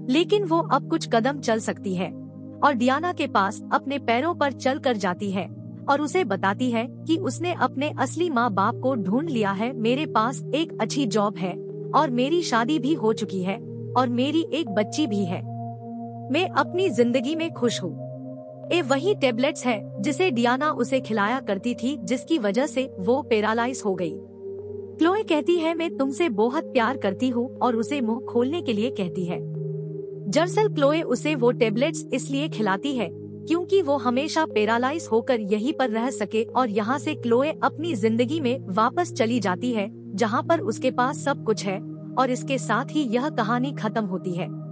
लेकिन वो अब कुछ कदम चल सकती है और डियाना के पास अपने पैरों पर चल कर जाती है और उसे बताती है कि उसने अपने असली माँ बाप को ढूंढ लिया है। मेरे पास एक अच्छी जॉब है और मेरी शादी भी हो चुकी है और मेरी एक बच्ची भी है। मैं अपनी जिंदगी में खुश हूँ। ये वही टेबलेट्स है जिसे डियाना उसे खिलाया करती थी, जिसकी वजह से वो पैरालाइज हो गई। क्लोए कहती है मैं तुमसे बहुत प्यार करती हूँ और उसे मुंह खोलने के लिए कहती है। दरअसल क्लोए उसे वो टेबलेट्स इसलिए खिलाती है क्योंकि वो हमेशा पैरालाइज होकर यहीं पर रह सके और यहाँ से क्लोए अपनी जिंदगी में वापस चली जाती है जहाँ पर उसके पास सब कुछ है और इसके साथ ही यह कहानी खत्म होती है।